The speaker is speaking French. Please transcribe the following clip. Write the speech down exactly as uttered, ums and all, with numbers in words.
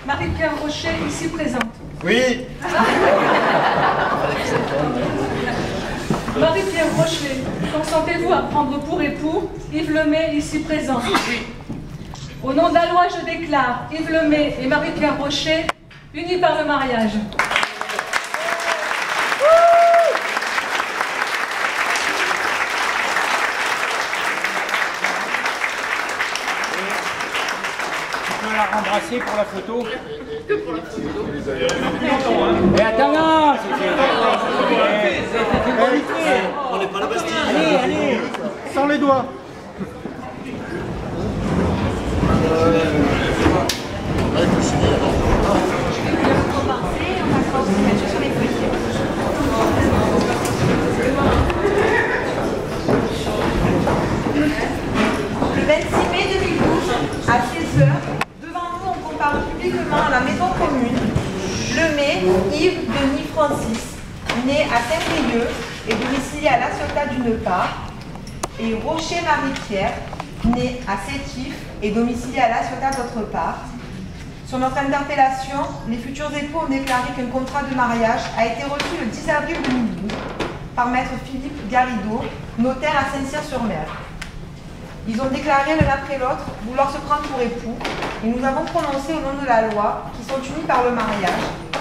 Marie-Pierre Rocher, ici présente. Oui. Marie-Pierre Rocher, consentez-vous à prendre pour époux Yves Lemay, ici présent? Oui. Au nom de la loi, je déclare Yves Lemay et Marie-Pierre Rocher unis par le mariage. La rembrasser pour la photo. Que pour la photo. Mais attends, non, On n'est pas la Bastille. Allez, allez, sans les doigts. Le vingt-six mai deux mille douze, à seize heures, devant nous, on compare publiquement à la maison commune Lemay Yves Denis Francis, né à Saint-Brieuc et domicilié à La Ciotat d'une part, et Rocher Marie-Pierre, né à Sétif et domicilié à La Ciotat d'autre part. Sur notre interpellation, les futurs époux ont déclaré qu'un contrat de mariage a été reçu le dix avril deux mille douze par maître Philippe Garrido, notaire à Saint-Cyr-sur-Mer. Ils ont déclaré l'un après l'autre vouloir se prendre pour époux et nous avons prononcé au nom de la loi qu'ils sont unis par le mariage